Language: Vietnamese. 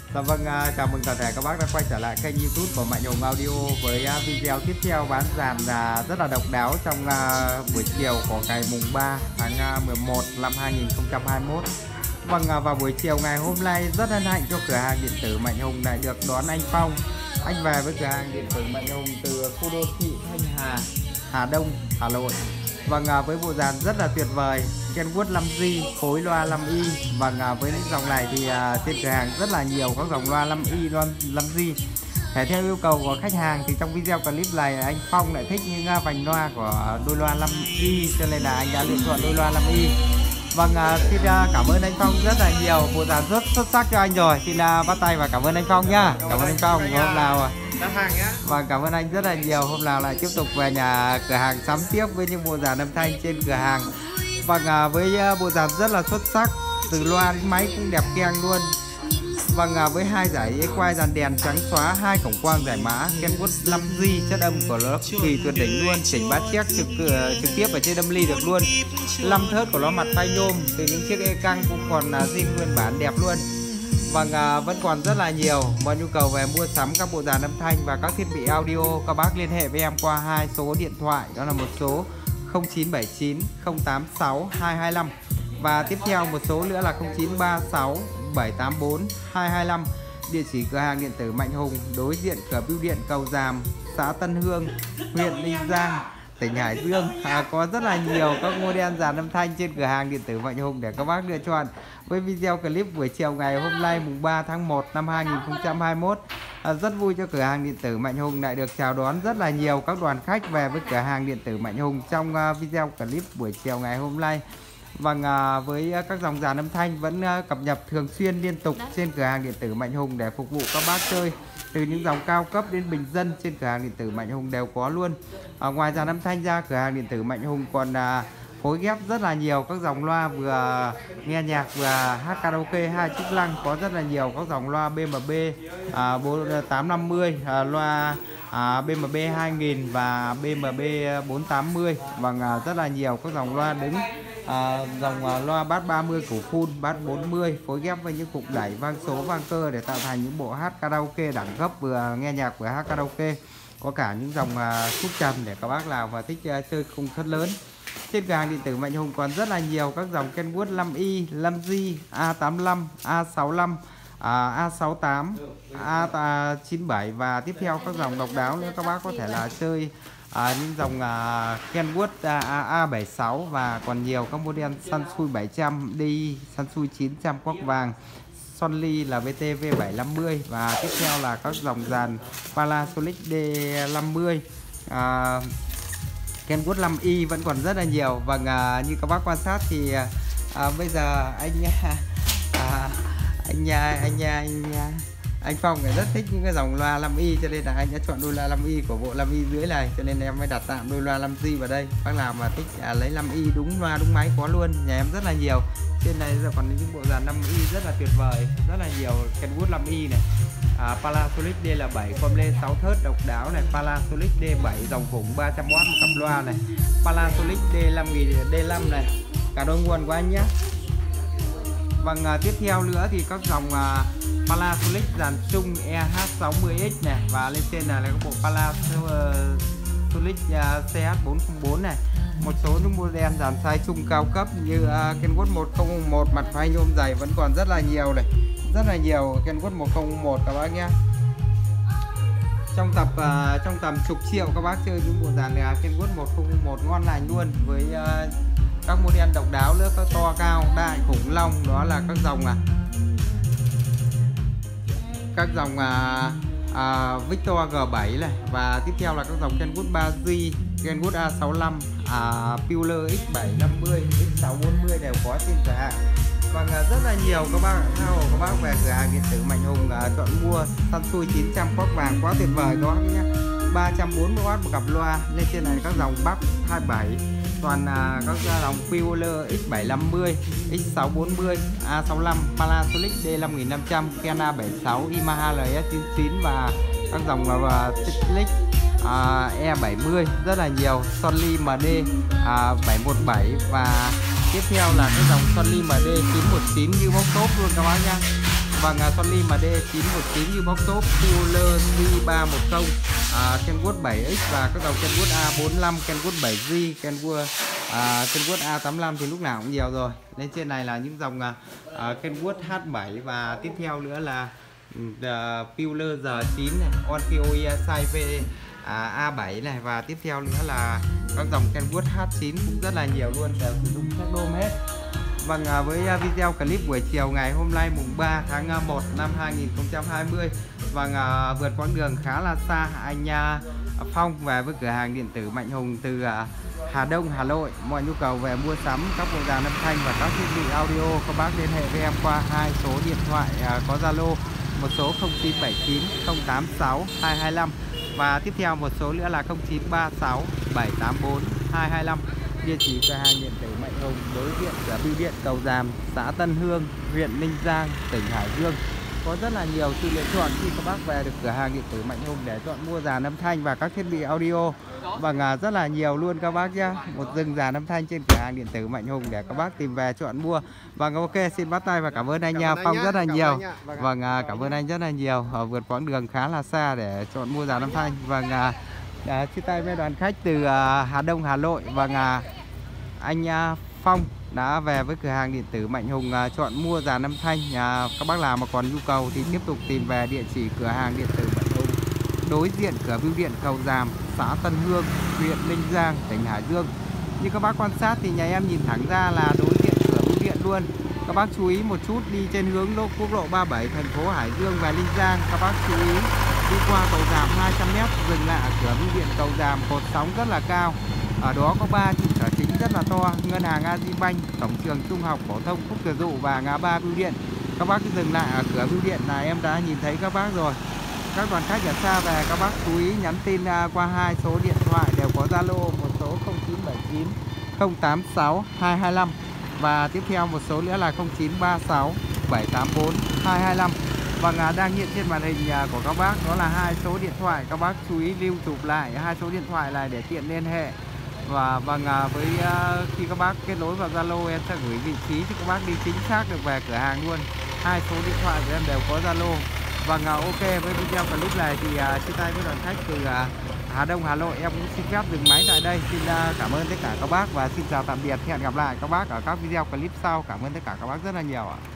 Dạ vâng, chào mừng toàn thể các bác đã quay trở lại kênh YouTube của Mạnh Hùng Audio với video tiếp theo bán dàn rất là độc đáo trong buổi chiều của ngày mùng 3 tháng 11 năm 2021. Vâng, vào buổi chiều ngày hôm nay rất hân hạnh cho cửa hàng điện tử Mạnh Hùng lại được đón anh Phong. Anh về với cửa hàng điện tử Mạnh Hùng từ khu đô thị Thanh Hà, Hà Đông, Hà Nội. Vâng, với bộ dàn rất là tuyệt vời, Kenwood 5G, phối loa 5Y. Vâng, với những dòng này thì trên cửa hàng rất là nhiều các dòng loa 5Y, loa 5G. Để theo yêu cầu của khách hàng thì trong video clip này anh Phong lại thích những vành loa của đôi loa 5Y, cho nên là anh đã lựa chọn đôi loa 5Y. Vâng, xin cảm ơn anh Phong rất là nhiều, bộ dàn rất xuất sắc cho anh rồi. Xin bắt tay và cảm ơn anh Phong nhá. Cảm ơn anh Phong. Hôm nào và cảm ơn anh rất là nhiều. Hôm nào lại tiếp tục về nhà cửa hàng sắm tiếp với những bộ dàn âm thanh trên cửa hàng. Vâng, với bộ dàn rất là xuất sắc, từ loa đến máy cũng đẹp keng luôn. Vâng, với hai giải quay dàn đèn trắng xóa, hai cổng quang giải mã, Kenwood 5G, chất âm của nó kỳ tuyệt đỉnh luôn, chỉnh bát check trực tiếp ở trên âm ly được luôn. 5 thớt của nó mặt phay nhôm, từ những chiếc e căng cũng còn zin nguyên bản đẹp luôn. Vâng, vẫn còn rất là nhiều. Mọi nhu cầu về mua sắm các bộ dàn âm thanh và các thiết bị audio, các bác liên hệ với em qua hai số điện thoại, đó là một số 0979 086 225 và tiếp theo một số nữa là 0936 784 225. Địa chỉ cửa hàng điện tử Mạnh Hùng đối diện cửa bưu điện Cầu Giàm, xã Tân Hương, huyện Ninh Giang, tỉnh Hải Dương. Có rất là nhiều các model dàn âm thanh trên cửa hàng điện tử Mạnh Hùng để các bác lựa chọn. Với video clip buổi chiều ngày hôm nay mùng 3 tháng 1 năm 2021, rất vui cho cửa hàng điện tử Mạnh Hùng lại được chào đón rất là nhiều các đoàn khách về với cửa hàng điện tử Mạnh Hùng trong video clip buổi chiều ngày hôm nay. Vâng, với các dòng dàn âm thanh vẫn cập nhật thường xuyên liên tục trên cửa hàng điện tử Mạnh Hùng để phục vụ các bác chơi. Từ những dòng cao cấp đến bình dân trên cửa hàng điện tử Mạnh Hùng đều có luôn. Ngoài dàn âm thanh ra, cửa hàng điện tử Mạnh Hùng còn phối ghép rất là nhiều các dòng loa, vừa nghe nhạc vừa hát karaoke hai chức năng. Có rất là nhiều các dòng loa BMB 850, loa BMB 2000 và BMB 480. Vâng, rất là nhiều các dòng loa đứng, dòng loa bass 30 củ full, bass 40 phối ghép với những cục đẩy vang số vang cơ để tạo thành những bộ hát karaoke đẳng cấp, vừa nghe nhạc vừa hát karaoke. Có cả những dòng xúc trầm để các bác nào và thích chơi công suất lớn. Trên cửa hàng điện tử Mạnh Hùng còn rất là nhiều các dòng Kenwood 5Y, 5G, A85, A65, A68, A97 và tiếp theo các dòng độc đáo nữa. Các bác có thể là chơi những dòng Kenwood A76 và còn nhiều các model Sansui 700, DI, Sansui 900 quắc vàng, Sonly là VT V750 và tiếp theo là các dòng dàn Panasonic D50, Kenwood 5Y vẫn còn rất là nhiều. Và như các bác quan sát thì bây giờ anh Phong rất thích những cái dòng loa 5Y, cho nên là anh đã chọn đôi loa 5Y của bộ 5Y dưới này, cho nên em mới đặt tạm đôi loa 5G vào đây. Bác nào mà thích lấy 5Y đúng loa đúng máy có luôn, nhà em rất là nhiều. Trên này giờ còn những bộ dàn 5Y rất là tuyệt vời, rất là nhiều Kenwood 5Y này. Panasonic D7 com lên 6 thớt độc đáo này, Panasonic D7 dòng khủng 300W một cặp loa này, Panasonic D5 này, cả đôi nguồn của anh nhé. Vâng, tiếp theo nữa thì các dòng Panasonic dàn chung EH60X này, và lên trên là các bộ Panasonic CH404 này. Một số những model dàn size chung cao cấp như Kenwood 1001 mặt phay nhôm dày vẫn còn rất là nhiều này, rất là nhiều Kenwood 1001 các bác nhé. Trong tầm chục triệu các bác chơi những bộ dàn Kenwood 1001 ngon lành luôn, với các model độc đáo nữa, các to cao đại khủng long, đó là các dòng Victor G7 này, và tiếp theo là các dòng Kenwood 3G, Kenwood A65, Puller X750, X640 đều có trên cửa hàng. Và rất là nhiều các bác về cửa hàng điện tử Mạnh Hùng chọn mua Sansui 900 quắc vàng quá tuyệt vời đó nhé. 340W một cặp loa. Lên trên này các dòng Bắc 27, toàn các dòng Puller X750, X640, A65, Panasonic D5500, Kena 76, Yamaha LS99 và các dòng Ticlic E70 rất là nhiều, Sonly MD 717 và tiếp theo là cái dòng Sonly MD 919 như bóc tốt luôn các bác nhá. Vâng, Sony MD919 như bóc top, Cooler C310, Kenwood 7X và các dòng Kenwood A45, Kenwood 7G, Kenwood A85 thì lúc nào cũng nhiều rồi. Lên trên này là những dòng Kenwood H7 và tiếp theo nữa là Puller R9 này, Onkyo ESI V A7 này, và tiếp theo nữa là các dòng Kenwood H9 cũng rất là nhiều luôn, đều sử dụng các đôm hết. Vâng, với video clip buổi chiều ngày hôm nay mùng 3 tháng 1 năm 2020. Vâng, vượt quãng đường khá là xa, anh Phong về với cửa hàng điện tử Mạnh Hùng từ Hà Đông, Hà Nội. Mọi nhu cầu về mua sắm các bộ dàn âm thanh và các thiết bị audio, các bác liên hệ với em qua hai số điện thoại có Zalo, một số 0979 086 225 và tiếp theo một số nữa là 0936 784 225. Địa chỉ cửa hàng điện tử Mạnh Hùng đối diện cửa bưu điện Cầu Giàm, xã Tân Hương, huyện Ninh Giang, tỉnh Hải Dương. Có rất là nhiều sự lựa chọn khi các bác về được cửa hàng điện tử Mạnh Hùng để chọn mua dàn âm thanh và các thiết bị audio. Và rất là nhiều luôn các bác nhé. Một rừng dàn âm thanh trên cửa hàng điện tử Mạnh Hùng để các bác tìm về chọn mua. Vâng, ok, xin bắt tay và cảm ơn anh Phong rất là nhiều. Vâng, cảm ơn anh rất là nhiều. Vượt quãng đường khá là xa để chọn mua dàn âm thanh. Vâng, chia tay với đoàn khách từ Hà Đông, Hà Nội. Vâng, anh Phong đã về với cửa hàng điện tử Mạnh Hùng chọn mua dàn âm thanh. Các bác nào mà còn nhu cầu thì tiếp tục tìm về địa chỉ cửa hàng điện tử Mạnh Hùng đối diện cửa bưu điện Cầu Giàm, xã Tân Hương, huyện Ninh Giang, tỉnh Hải Dương. Như các bác quan sát thì nhà em nhìn thẳng ra là đối diện cửa bưu điện luôn. Các bác chú ý một chút, đi trên hướng quốc lộ 37 thành phố Hải Dương và Ninh Giang, các bác chú ý đi qua cầu Giàm 200m dừng lại ở cửa bưu điện Cầu Giàm, cột sóng rất là cao. Ở đó có 3 trụ sở chính rất là to: ngân hàng Agribank, cổng trường trung học phổ thông Phúc Thừa Dụ và ngã ba bưu điện. Các bác cứ dừng lại ở cửa bưu điện là em đã nhìn thấy các bác rồi. Các đoàn khách ở xa về các bác chú ý nhắn tin qua hai số điện thoại đều có Zalo, một số 0979 086 225 và tiếp theo một số nữa là 0936 784 225. Vâng, đang hiện trên màn hình của các bác đó là hai số điện thoại. Các bác chú ý lưu chụp lại hai số điện thoại này để tiện liên hệ. Và vâng, với khi các bác kết nối vào Zalo em sẽ gửi vị trí cho các bác đi chính xác được về cửa hàng luôn. Hai số điện thoại của em đều có Zalo. Vâng, ok, với video clip này thì chia tay với đoàn khách từ Hà Đông, Hà Nội, em cũng xin phép dừng máy tại đây. Xin cảm ơn tất cả các bác và xin chào tạm biệt. Hẹn gặp lại các bác ở các video clip sau. Cảm ơn tất cả các bác rất là nhiều ạ.